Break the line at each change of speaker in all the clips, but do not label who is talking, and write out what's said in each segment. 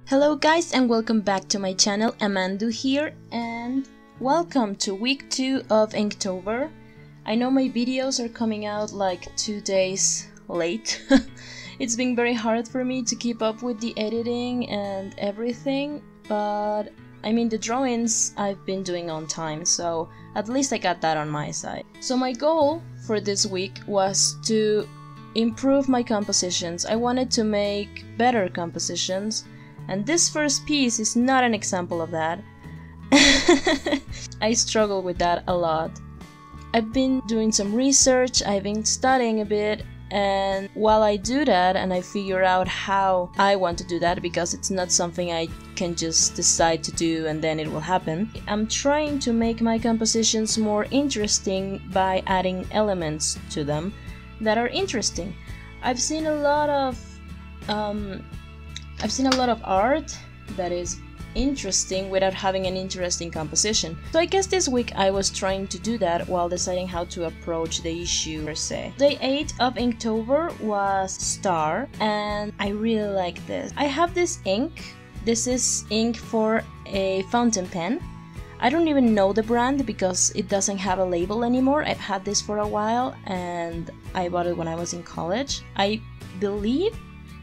Hello guys and welcome back to my channel. Amandu here and welcome to week 2 of Inktober. I know my videos are coming out like 2 days late. It's been very hard for me to keep up with the editing and everything, but I mean the drawings I've been doing on time, so at least I got that on my side. So my goal for this week was to improve my compositions. I wanted to make better compositions. And this first piece is not an example of that. I struggle with that a lot. I've been doing some research, I've been studying a bit, and while I do that and I figure out how I want to do that, because it's not something I can just decide to do and then it will happen, I'm trying to make my compositions more interesting by adding elements to them that are interesting. I've seen a lot of art that is interesting without having an interesting composition. So I guess this week I was trying to do that while deciding how to approach the issue per se. Day 8 of Inktober was Star, and I really like this. I have this ink. This is ink for a fountain pen. I don't even know the brand because it doesn't have a label anymore. I've had this for a while and I bought it when I was in college. I believe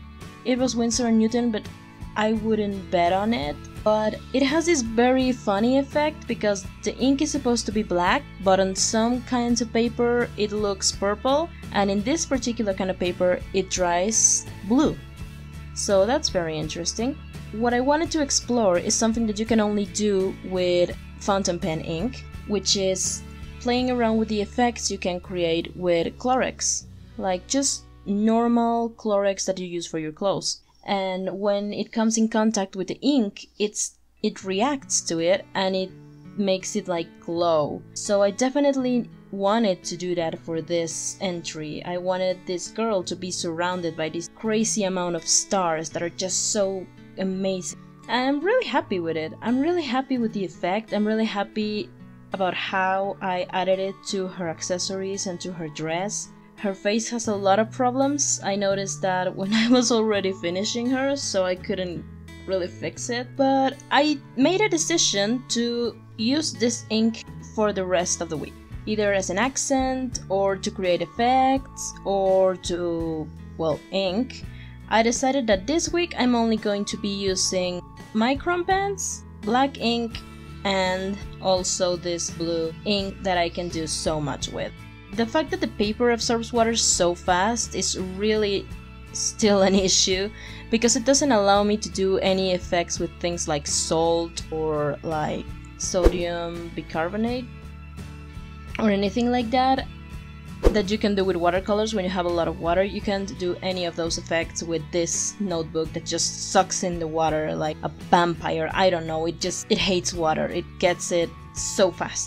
it was Winsor & Newton, but I wouldn't bet on it. But it has this very funny effect because the ink is supposed to be black, but on some kinds of paper it looks purple, and in this particular kind of paper it dries blue. So that's very interesting. What I wanted to explore is something that you can only do with fountain pen ink, which is playing around with the effects you can create with Clorox, like just normal Clorox that you use for your clothes. And when it comes in contact with the ink, it reacts to it and it makes it like glow. So I definitely wanted to do that for this entry. I wanted this girl to be surrounded by this crazy amount of stars that are just so amazing. And I'm really happy with it. I'm really happy with the effect. I'm really happy about how I added it to her accessories and to her dress. Her face has a lot of problems. I noticed that when I was already finishing her, so I couldn't really fix it. But I made a decision to use this ink for the rest of the week, either as an accent or to create effects or to, well, ink. I decided that this week I'm only going to be using micron pens, black ink, and also this blue ink that I can do so much with. The fact that the paper absorbs water so fast is really still an issue because it doesn't allow me to do any effects with things like salt or like sodium bicarbonate or anything like that you can do with watercolors. When you have a lot of water, you can't do any of those effects with this notebook that just sucks in the water like a vampire. I don't know, it hates water. It gets it so fast.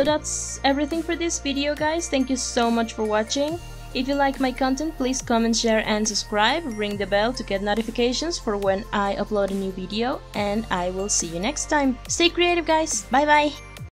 So that's everything for this video, guys. Thank you so much for watching. If you like my content, please comment, share and subscribe. Ring the bell to get notifications for when I upload a new video, and I will see you next time. Stay creative, guys. Bye bye.